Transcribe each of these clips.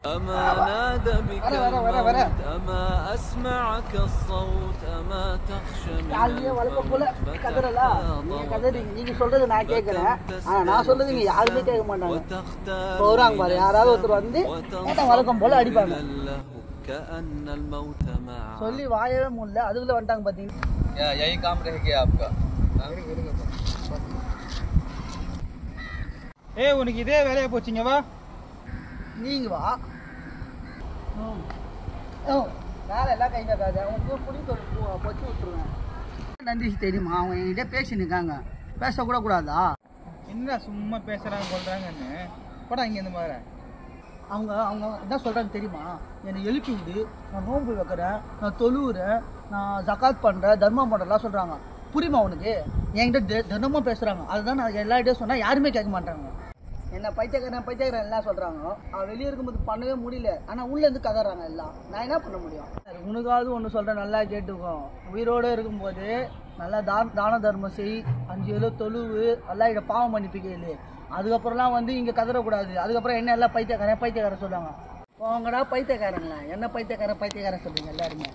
أما نادى بك الموت أما أسمعك الصوت أما تخشى من الموت நீங்க சொல்றது நான் கேட்கிறேன். ஆனா நான் சொல்றது நீங்க யாருமே கேட்க மாட்டாங்க. போறாங்க பாரு, யாராவது ஒருத்தர் வந்து ஏன் வழக்கம் போல அடிப்பாங்க. சொல்லி வாயவே முடியல, அதுக்குள்ள வந்துட்டாங்க பாத்தீங்க. यही काम रह गया आपका. ஏய் உனக்கு இதே வேலையா போச்சுங்க வா. நீங்க வா. வேலை எல்லாம் கை காக்காது. அவனுக்கு புடி பொச்சு விட்டுருவேன். நந்திஷ் தெரியுமா? அவங்க என்கிட்ட பேசினுக்காங்க. பேசக்கூட கூடாதா? என்ன சும்மா பேசுறாங்க சொல்றாங்கன்னு போடா இங்க இந்த மாதிரி. அவங்க என்ன சொல்கிறாங்க தெரியுமா? என்னை எழுப்பி விடு, நான் நோன்பு வைக்கிறேன், நான் தொழுவுறேன், நான் ஜக்காத் பண்ணுறேன், தர்மம் பண்ணுறலாம் சொல்கிறாங்க. புரியுமா உனக்கு? என்கிட்ட தினமும் பேசுகிறாங்க. அதுதான் நான் எல்லார்கிட்டையும் சொன்னால் யாருமே கேட்க மாட்டாங்க. என்ன பைத்தியக்காரன் எல்லாம் சொல்கிறாங்க. அவன் வெளியே இருக்கும்போது பண்ணவே முடியல, ஆனால் உள்ளேருந்து கதறாங்க எல்லாம். நான் என்ன பண்ண முடியும்? உனக்காவது ஒன்று சொல்கிறேன், நல்லா கேட்டுக்கோ. உயிரோடு இருக்கும்போது நல்லா தான தர்மம் செய், 5 வேளை தொழுவு, நல்லா இதை பாவம் மன்னிப்பிக்கல. அதுக்கப்புறம்லாம் வந்து இங்கே கதறக்கூடாது. அதுக்கப்புறம் என்ன எல்லாம் பைத்தியக்காரன் சொல்லுவாங்க. அவங்கடா பைத்தியக்காரங்களா? என்ன பைத்தியக்காரன் சொல்லுங்க எல்லாருமே.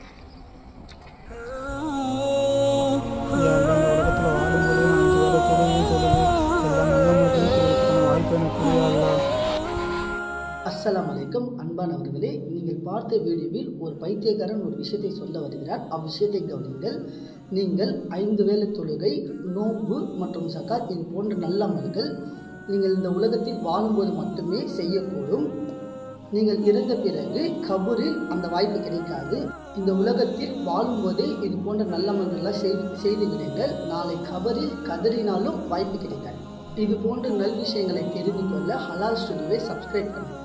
அஸ்ஸலாமு அலைக்கும் அன்பானவர்களே, நீங்கள் பார்த்த வீடியோவில் ஒரு பைத்தியக்காரன் ஒரு விஷயத்தை சொல்ல வருகிறார். அவ்விஷயத்தை கவனிங்கள். நீங்கள் 5 வேளை தொழுகை, நோன்பு மற்றும் ஜகாத் இது போன்ற நல்ல அமல்கள் நீங்கள் இந்த உலகத்தில் வாழும்போது மட்டுமே செய்யக்கூடும். நீங்கள் இறந்த பிறகு கபூரில் அந்த வாய்ப்பு கிடைக்காது. இந்த உலகத்தில் வாழும்போதே இது போன்ற நல்ல அமல்கள்லாம் செய்து விடுங்கள். நாளை கபரில் கதறினாலும் வாய்ப்பு கிடைக்காது. இது போன்ற நல் விஷயங்களை தெரிந்து கொள்ள ஹலால் ஸ்டுடியோவை சப்ஸ்கிரைப் பண்ணுங்கள்.